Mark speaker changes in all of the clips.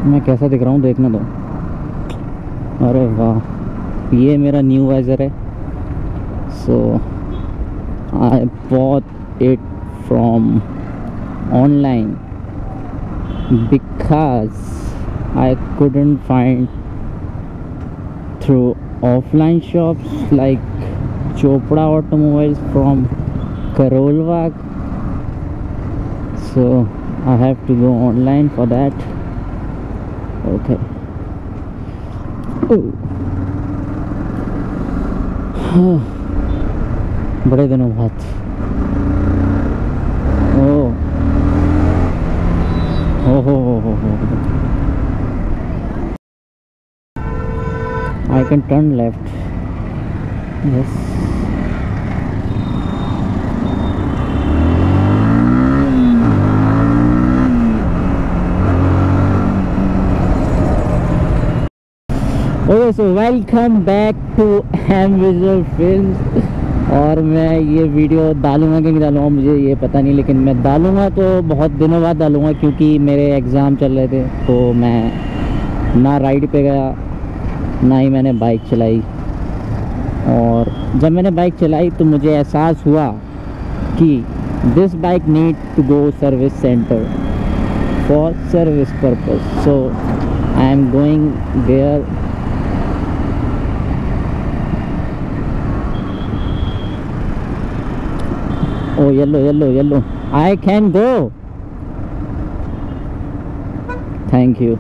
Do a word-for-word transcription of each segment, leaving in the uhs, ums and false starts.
Speaker 1: मैं कैसा दिख रहा हूँ देखना दो। अरे वाह, ये मेरा न्यू वाइजर है। So I bought it from online because I couldn't find through offline shops like Chopra Automobiles from Karolwag. So I have to go online for that. Okay. Oh. बड़े दिनों बाद। ओह हो हो हो हो हो I can turn left. Yes. Okay so welcome back to Mvisual films. और मैं ये वीडियो डालूंगा कि नहीं डालूंगा मुझे ये पता नहीं, लेकिन मैं डालूंगा तो बहुत दिनों बाद डालूंगा क्योंकि मेरे एग्ज़ाम चल रहे थे। तो मैं ना राइड पे गया ना ही मैंने बाइक चलाई। और जब मैंने बाइक चलाई तो मुझे एहसास हुआ कि this bike need to go service center for service purpose. So I am going there. Oh, yellow, yellow, yellow. I can go. Thank you.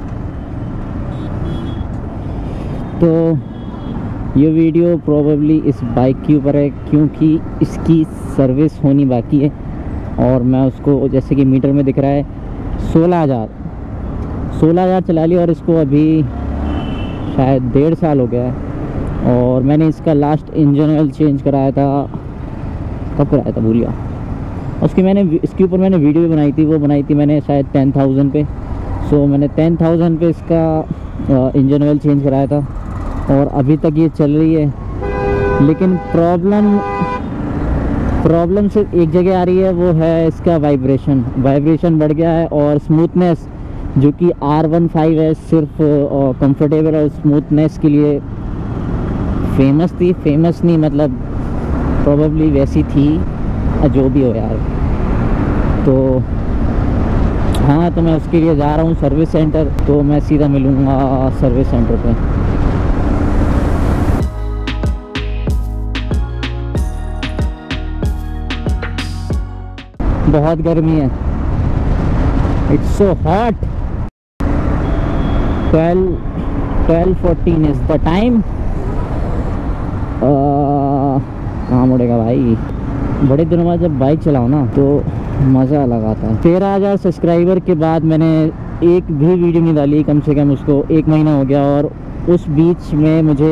Speaker 1: तो ये वीडियो प्रोबेबली इस बाइक के ऊपर है क्योंकि इसकी सर्विस होनी बाकी है। और मैं उसको जैसे कि मीटर में दिख रहा है सोलह हज़ार सोलह हज़ार चला लिया और इसको अभी शायद डेढ़ साल हो गया है। और मैंने इसका लास्ट इंजन ऑयल चेंज कराया था, कब कराया था भूल गया। उसकी मैंने इसके ऊपर मैंने वीडियो भी बनाई थी, वो बनाई थी मैंने शायद टेन थाउजेंड पे। सो मैंने टेन थाउजेंड पे इसका इंजन ऑयल चेंज कराया था और अभी तक ये चल रही है। लेकिन प्रॉब्लम प्रॉब्लम सिर्फ एक जगह आ रही है, वो है इसका वाइब्रेशन वाइब्रेशन बढ़ गया है। और स्मूथनेस जो कि आर वन फाइव है सिर्फ कंफर्टेबल और स्मूथनेस के लिए फेमस थी। फेमस नहीं मतलब प्रोबेबली वैसी थी, जो भी हो यार। तो हाँ, तो मैं उसके लिए जा रहा हूँ सर्विस सेंटर। तो मैं सीधा मिलूँगा सर्विस सेंटर पे। बहुत गर्मी है, it's so hot. Twelve twelve fourteen is the time. कहाँ मुड़ेगा भाई। बड़े दिनों बाद जब बाइक चलाओ ना तो मज़ा अलग आता है। तेरह हज़ार सब्सक्राइबर के बाद मैंने एक भी वीडियो नहीं डाली, कम से कम उसको एक महीना हो गया। और उस बीच में मुझे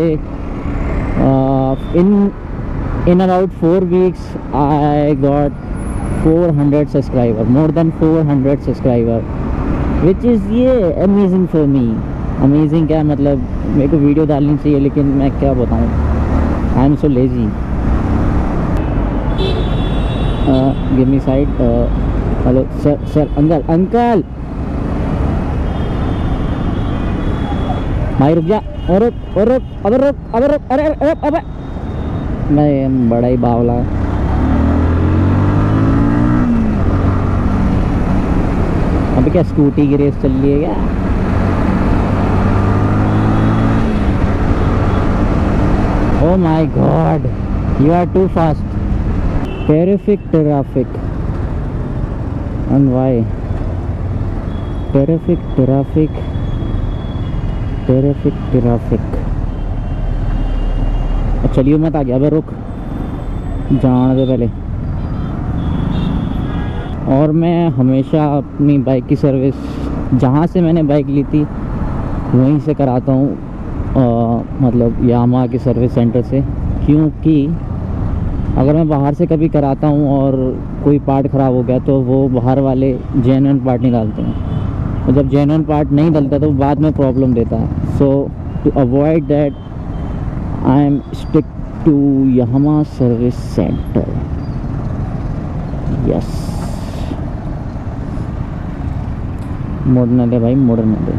Speaker 1: in in about four weeks I got four hundred subscriber, more than four hundred subscriber, which is ये अमेजिंग फॉर मी। अमेजिंग क्या मतलब, मेरे को वीडियो डालनी चाहिए लेकिन मैं क्या बताऊँ, I am so lazy. Give me side. Hello sir sir uncle uncle भाई रुक जा। और रुक और रुक अबे रुक अबे रुक अरे अरे अबे मैं बड़ा ही बावला है। अबे क्या स्कूटी की रेस चल रही है क्या? Oh my God, you are too fast. Terrific traffic. And why? Terrific traffic. Terrific traffic. चलिए मत आ गया, अबे रुक, जाने दे पहले। और मैं हमेशा अपनी बाइक की सर्विस जहाँ से मैंने बाइक ली थी वहीं से कराता हूँ, मतलब यामाहा के सर्विस सेंटर से। क्योंकि अगर मैं बाहर से कभी कराता हूँ और कोई पार्ट ख़राब हो गया तो वो बाहर वाले जेन्युइन पार्ट नहीं डालते हैं, और जब जेन्युइन पार्ट नहीं डलता तो बाद में प्रॉब्लम देता है। So to avoid that I am stick to Yamaha service center. Yes, मोड़ना दे भाई, मोड़ना दे।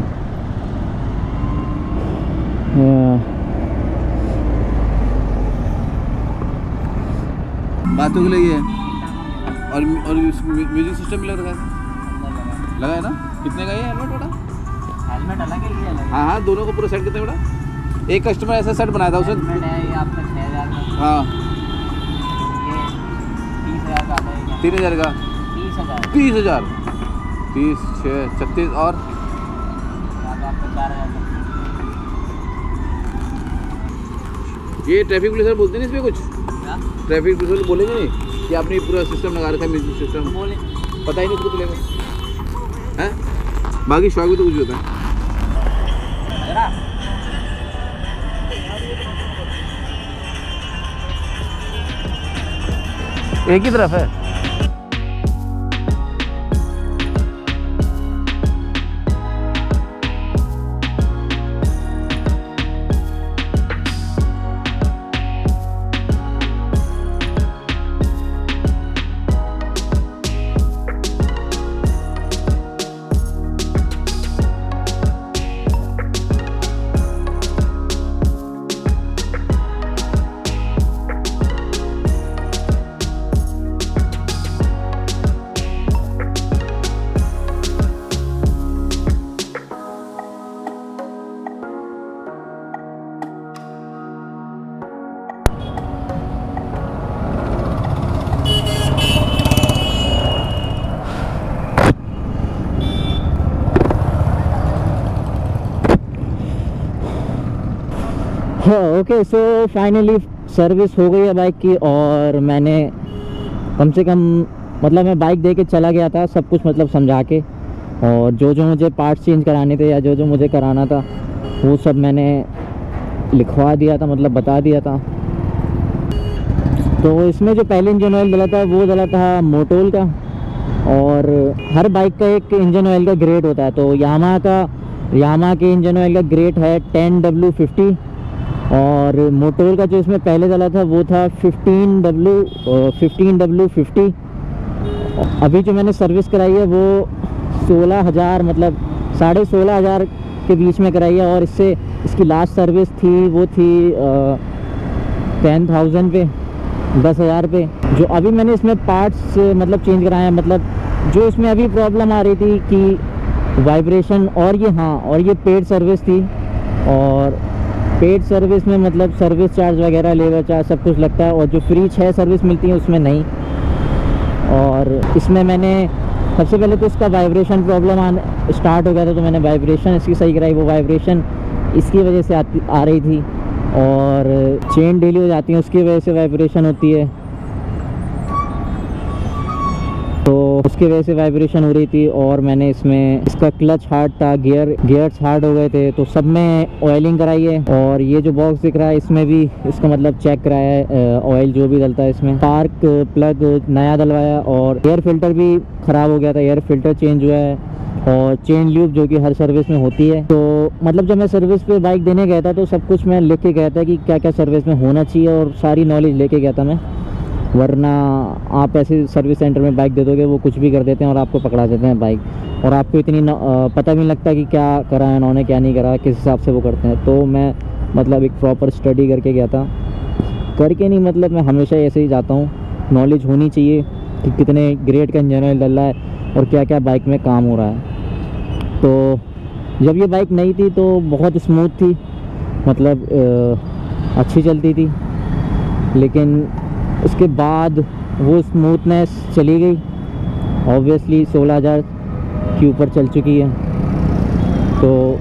Speaker 2: बातों के लिए ये है। और और म्यूजिक सिस्टम भी लग रहा है, लगा है ना? कितने का ये हेलमेट बड़ा?
Speaker 3: हेलमेट अलग है, ये अलग है।
Speaker 2: हाँ हाँ, दोनों को पूरा सेट कितने बड़ा? एक कस्टमर ऐसा सेट बनाया था उसने।
Speaker 3: हेलमेट है ये आपका छः हज़ार का।
Speaker 2: हाँ,
Speaker 3: ये तीस हज़ार का आता है।
Speaker 2: तीन हज़ार का?
Speaker 3: तीस हज़ार
Speaker 2: तीस हज़ार तीस छः छत्तीस और
Speaker 3: आपका चार हज़ार का।
Speaker 2: ये ट्रैफिक पुलिस वाले बोलते नहीं इसमें कुछ?
Speaker 3: क्या?
Speaker 2: ट्रैफिक पुलिस वाले बोलेंगे नहीं कि आपने पूरा सिस्टम लगा रखा है, म्यूजिक सिस्टम?
Speaker 3: बोले
Speaker 2: पता ही नहीं उसको चलेगा हैं। बाकी शौक भी तो कुछ भी होता है। एक ही तरफ है।
Speaker 1: हाँ ओके, सो फाइनली सर्विस हो गई है बाइक की। और मैंने कम से कम मतलब मैं बाइक दे के चला गया था सब कुछ मतलब समझा के, और जो जो मुझे पार्ट्स चेंज कराने थे या जो जो मुझे कराना था वो सब मैंने लिखवा दिया था, मतलब बता दिया था। तो इसमें जो पहले इंजन ऑयल डला था वो डला था मोटोल का, और हर बाइक का एक इंजन ऑयल का ग्रेड होता है। तो यामाहा का यामाहा के इंजन ऑयल का ग्रेड है टेन डब्ल्यू फिफ्टी, और मोटोल का जो इसमें पहले डला था वो था फिफ्टीन डब्ल्यू फिफ्टी। अभी जो मैंने सर्विस कराई है वो सोलह हज़ार मतलब साढ़े सोलह हज़ार के बीच में कराई है, और इससे इसकी लास्ट सर्विस थी वो थी टेन थाउजेंड पे, दस हज़ार पे। जो अभी मैंने इसमें पार्ट्स मतलब चेंज कराए हैं, मतलब जो इसमें अभी प्रॉब्लम आ रही थी कि वाइब्रेशन, और ये हाँ और ये पेड सर्विस थी। और पेड सर्विस में मतलब सर्विस चार्ज वगैरह, लेबर चार्ज सब कुछ लगता है, और जो फ्री छः सर्विस मिलती है उसमें नहीं। और इसमें मैंने सबसे पहले तो इसका वाइब्रेशन प्रॉब्लम आने स्टार्ट हो गया था, तो मैंने वाइब्रेशन इसकी सही कराई। वो वाइब्रेशन इसकी वजह से आती आ रही थी, और चेन ढीली हो जाती है उसकी वजह से वाइब्रेशन होती है, तो उसकी वजह से वाइब्रेशन हो रही थी। और मैंने इसमें इसका क्लच हार्ड था, गियर गियर्स हार्ड हो गए थे, तो सब में ऑयलिंग कराई है। और ये जो बॉक्स दिख रहा है इसमें भी इसका मतलब चेक कराया है, ऑयल जो भी डलता है इसमें। स्पार्क प्लग नया डलवाया, और एयर फिल्टर भी ख़राब हो गया था, एयर फिल्टर चेंज हुआ है, और चेन ल्यूब जो कि हर सर्विस में होती है। तो मतलब जब मैं सर्विस पे बाइक देने गया था तो सब कुछ मैं लिख के गया था कि क्या क्या सर्विस में होना चाहिए, और सारी नॉलेज लेके गया था मैं। वरना आप ऐसे सर्विस सेंटर में बाइक दे दोगे वो कुछ भी कर देते हैं और आपको पकड़ा देते हैं बाइक, और आपको इतनी पता भी नहीं लगता कि क्या करा है उन्होंने, क्या नहीं करा, किस हिसाब से वो करते हैं। तो मैं मतलब एक प्रॉपर स्टडी करके गया था, करके नहीं मतलब मैं हमेशा ऐसे ही जाता हूँ। नॉलेज होनी चाहिए कि कितने ग्रेड का इंजन ऑयल डल रहा है और क्या क्या बाइक में काम हो रहा है। तो जब ये बाइक नई थी तो बहुत स्मूथ थी, मतलब आ, अच्छी चलती थी, लेकिन उसके बाद वो स्मूथनेस चली गई। ऑब्वियसली सोलह हज़ार के ऊपर चल चुकी है, तो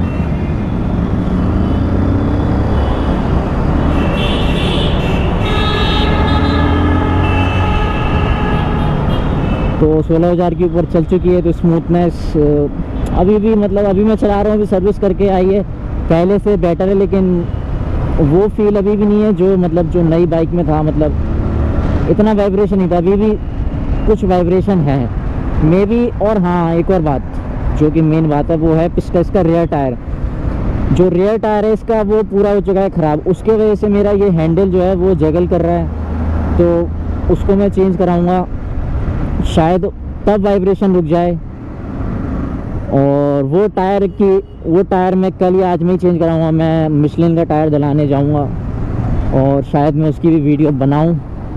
Speaker 1: तो सोलह हज़ार के ऊपर चल चुकी है। तो स्मूथनेस अभी भी मतलब अभी मैं चला रहा हूँ, अभी सर्विस करके आई है, पहले से बेटर है, लेकिन वो फील अभी भी नहीं है जो मतलब जो नई बाइक में था। मतलब इतना वाइब्रेशन नहीं था, अभी भी कुछ वाइब्रेशन है मे बी। और हाँ एक और बात जो कि मेन बात है वो है इसका इसका रियर टायर। जो रियर टायर है इसका वो पूरा हो चुका है ख़राब, उसके वजह से मेरा ये हैंडल जो है वो जगल कर रहा है, तो उसको मैं चेंज कराऊंगा, शायद तब वाइब्रेशन रुक जाए। और वो टायर की वो टायर मैं कल या आज में ही चेंज कराऊंगा। मैं मिशलिन का टायर दिलाने जाऊंगा और शायद मैं उसकी भी वीडियो बनाऊं।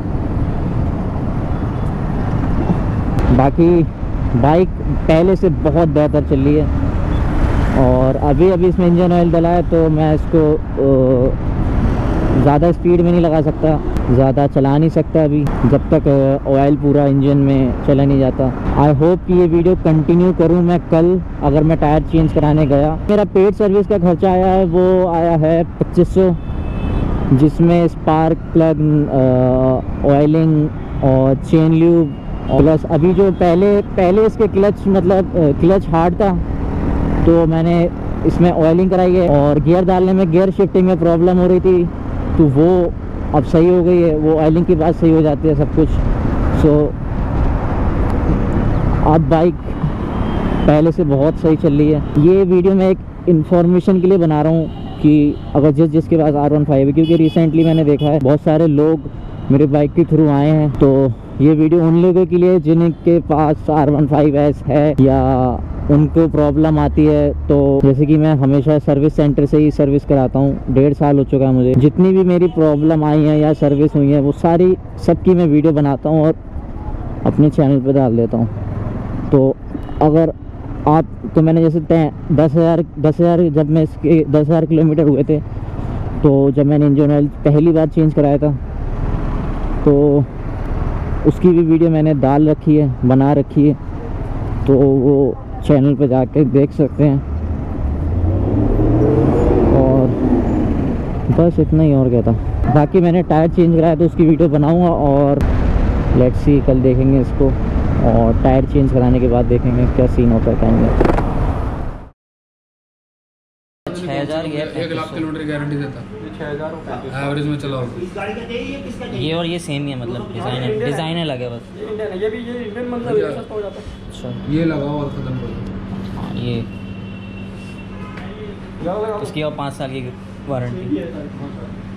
Speaker 1: बाकी बाइक पहले से बहुत बेहतर चल रही है और अभी अभी इसमें इंजन ऑयल डला है तो मैं इसको ज़्यादा स्पीड में नहीं लगा सकता, ज़्यादा चला नहीं सकता अभी जब तक ऑयल पूरा इंजन में चला नहीं जाता। आई होप कि ये वीडियो कंटिन्यू करूं मैं कल अगर मैं टायर चेंज कराने गया। मेरा पेड सर्विस का खर्चा आया है वो आया है पच्चीस सौ, जिसमें स्पार्क प्लग, ऑयलिंग और चेन ल्यूब प्लस अभी जो पहले पहले इसके क्लच मतलब क्लच हार्ड था तो मैंने इसमें ऑयलिंग कराई है और गियर डालने में गियर शिफ्टिंग में प्रॉब्लम हो रही थी तो वो अब सही हो गई है। वो ऑयलिंग के बाद सही हो जाती है सब कुछ। सो अब बाइक पहले से बहुत सही चल रही है। ये वीडियो मैं एक इन्फॉर्मेशन के लिए बना रहा हूँ कि अगर जिस जिसके पास आर वन फाइव है, क्योंकि रिसेंटली मैंने देखा है बहुत सारे लोग मेरे बाइक के थ्रू आए हैं। तो ये वीडियो उन लोगों के लिए जिनके पास आर वन फाइव एस है या उनको प्रॉब्लम आती है। तो जैसे कि मैं हमेशा सर्विस सेंटर से ही सर्विस कराता हूँ, डेढ़ साल हो चुका है मुझे। जितनी भी मेरी प्रॉब्लम आई है या सर्विस हुई है वो सारी सबकी मैं वीडियो बनाता हूँ और अपने चैनल पे डाल देता हूँ। तो अगर आप तो मैंने जैसे दस हज़ार दस हज़ार जब मैं इसके दस हज़ार किलोमीटर हुए थे तो जब मैंने इंजन ऑयल पहली बार चेंज कराया था तो उसकी भी वीडियो मैंने डाल रखी है, बना रखी है, तो वो चैनल पे जाके देख सकते हैं। और बस इतना ही और क्या था। बाकी मैंने टायर चेंज कराया तो उसकी वीडियो बनाऊंगा और लेट्स सी कल देखेंगे इसको और टायर चेंज कराने के बाद देखेंगे क्या सीन होता है क्या नहीं। छः हज़ार
Speaker 2: एक लाख किलोमीटर गारंटी देता छः हज़ार एवरेज में चलाओ।
Speaker 1: ये और ये सेम ही है, मतलब डिज़ाइन है डिज़ाइन है लगे बस।
Speaker 3: ये भी ये इंडियन मतलब ये सस्ता हो जाता है।
Speaker 1: अच्छा
Speaker 2: ये लगाओ और खत्म कर दो।
Speaker 1: हाँ ये उसकी और पाँच साल की वारंटी।